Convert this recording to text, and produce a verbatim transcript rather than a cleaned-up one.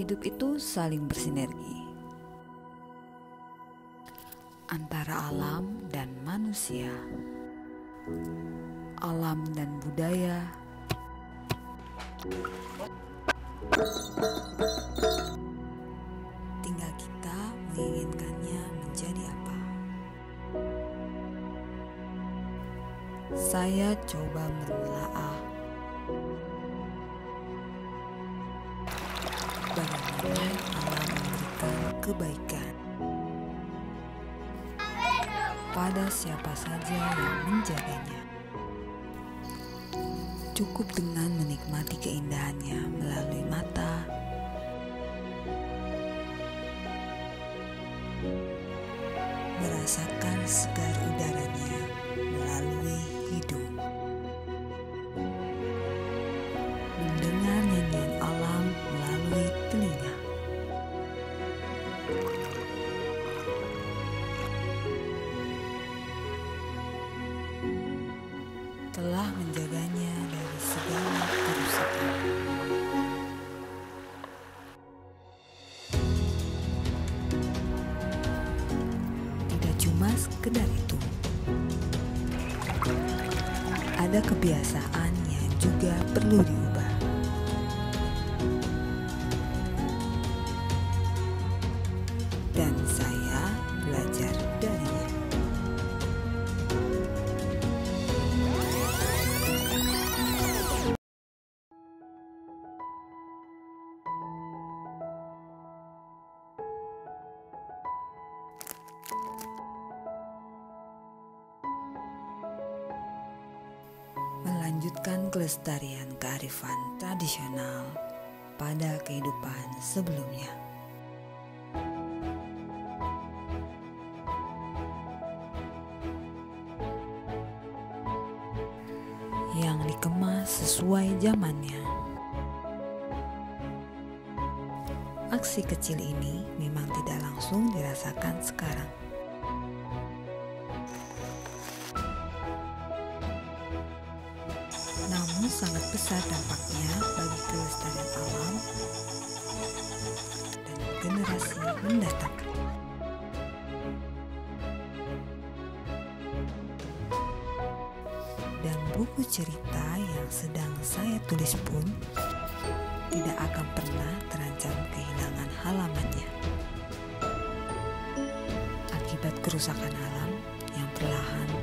hidup itu saling bersinergi antara alam dan manusia, alam dan budaya, tinggal kita menginginkannya menjadi apa. Saya coba menelaah bagaimana alam memberikan kebaikan pada siapa saja yang menjaganya. Cukup dengan menikmati keindahannya melalui mata, merasakan segar udaranya melalui hidung, mendengar nyanyian alam melalui telinga, telah menjaganya dari segala kerusakan. Tidak cuma sekedar itu, ada kebiasaan yang juga perlu diubah. Dan saya belajar darinya. Melanjutkan kelestarian kearifan tradisional pada kehidupan sebelumnya. Yang dikemas sesuai zamannya. Aksi kecil ini memang tidak langsung dirasakan sekarang. Namun sangat besar dampaknya bagi kelestarian alam dan generasi mendatang. Dan buku cerita yang sedang saya tulis pun tidak akan pernah terancam kehilangan halamannya akibat kerusakan alam yang perlahan